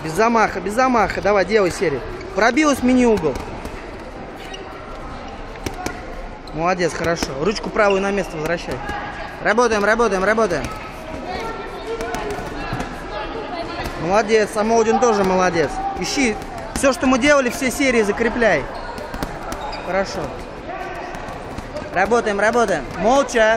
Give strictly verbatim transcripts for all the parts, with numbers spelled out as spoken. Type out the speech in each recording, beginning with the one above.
Без замаха, без замаха. Давай, делай серию. Пробилась, мини угол. Молодец, хорошо. Ручку правую на место возвращай. Работаем, работаем, работаем. Молодец. Самоудин тоже молодец. Ищи. Все, что мы делали, все серии закрепляй. Хорошо. Работаем, работаем. Молча.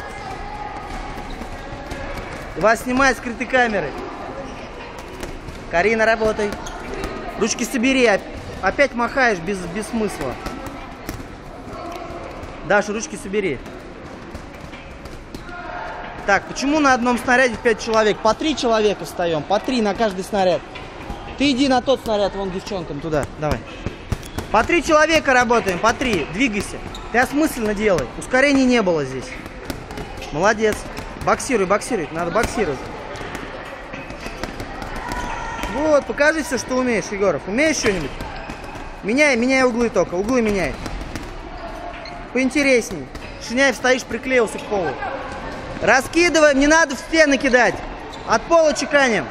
Вас снимает скрытой камеры. Карина, работай. Ручки собери. Опять махаешь без, без смысла. Даша, ручки собери. Так, почему на одном снаряде пять человек? По три человека встаем. По три на каждый снаряд. Ты иди на тот снаряд, вон девчонкам туда. Давай. По три человека работаем. По три. Двигайся. Ты осмысленно делай. Ускорений не было здесь. Молодец. Боксируй, боксируй. Надо боксировать. Вот, покажи все, что умеешь, Егоров. Умеешь что-нибудь? Меняй, меняй углы только. Углы меняй. Поинтересней. Шиняев, стоишь, приклеился к полу. Раскидываем, не надо в стены кидать. От пола чеканим.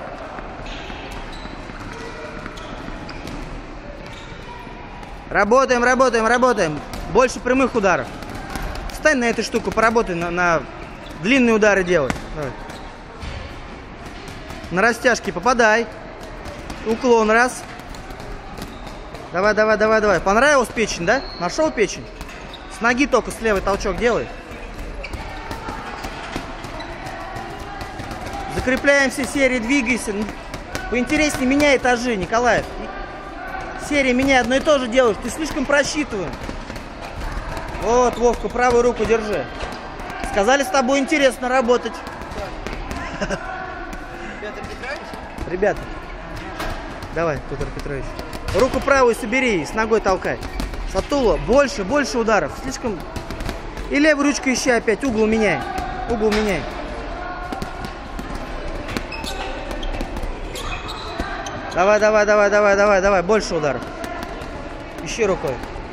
Работаем, работаем, работаем. Больше прямых ударов. Встань на эту штуку, поработай на, на длинные удары делай. Давай. На растяжке попадай. Уклон раз. Давай, давай, давай, давай. Понравилась печень, да? Нашел печень? С ноги только с левой толчок делай. Закрепляем все серии, двигайся. Поинтереснее меняй этажи, Николаев. Серия меняй, одно и то же делаешь. Ты слишком просчитываем. Вот, Вовка, правую руку держи. Сказали, с тобой интересно работать. Ребята, давай, Петр Петрович. Руку правую собери и с ногой толкай. Сатула, больше, больше ударов. Слишком. И левую ручку ищи опять. Угол меняй. Угол меняй. Давай, давай, давай, давай, давай, давай. Больше ударов. Ищи рукой.